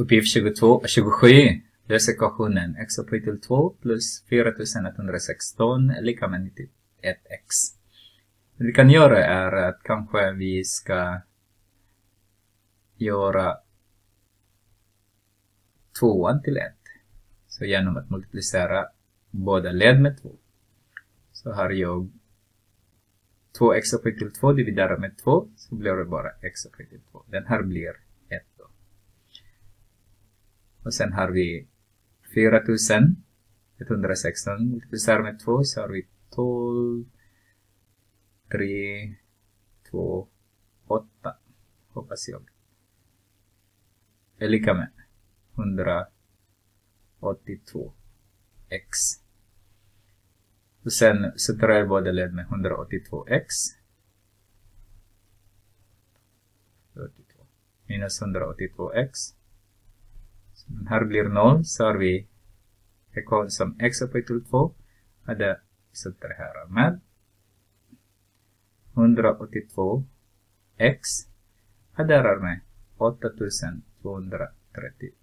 Uppgift 27. Lös ekvationen x upphöjt till 2 plus 4116 är lika med 91x. Det vi kan göra är att kanske vi ska göra 2 till 1. Så genom att multiplicera båda led med 2. Så har jag 2x upphöjt till 2 dividerat med 2. Så blir det bara x upphöjt till 2. Den här blir 1 då. Och sen har vi 4116 multiplicerat med 2 så har vi 12, 3, 2, 8. Hoppas jag. Är lika med 182x. Och sen sätter jag båda led med 182x. 82. Minus 182x. Så den här blir 0. Så har vi ekvation som x upphöjt till 2. Och det sätter här med 182x. Och där är med 8232.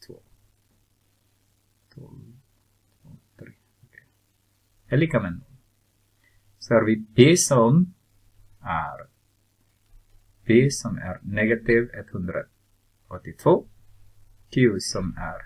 12, 2, 3. Okay. Är lika med 0. Så har vi P som är negativ 182. Q som är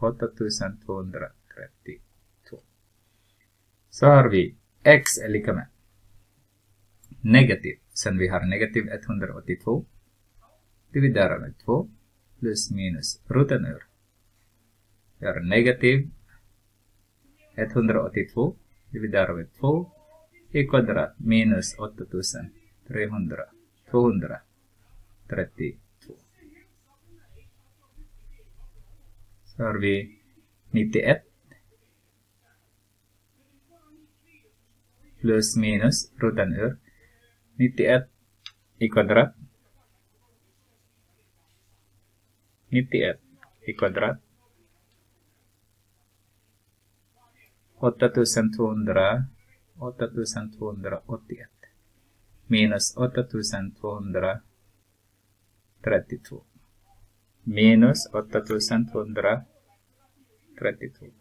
8232. Så har vi x är lika med negativ. Sen vi har negativ 182. Dividerar med 2. Plus minus roten ur. Vi har negativ 182. Dividerar med 2. I kvadrat minus 8232. Så har vi 91 plus minus roten ur 91 i kvadrat 91 i kvadrat 8281 minus 8232 minus 8232.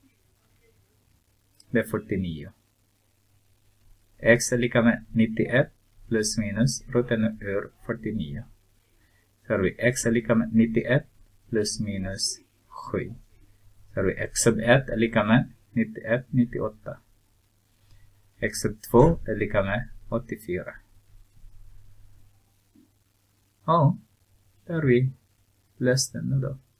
Det är 49. X är lika med 91 plus minus roten ur 49. Så har vi x är lika med 91 plus minus 7. Så har vi x sub 1 är lika med 91, 98. X sub 2 är lika med 84. Ja, där har vi löst den nu då.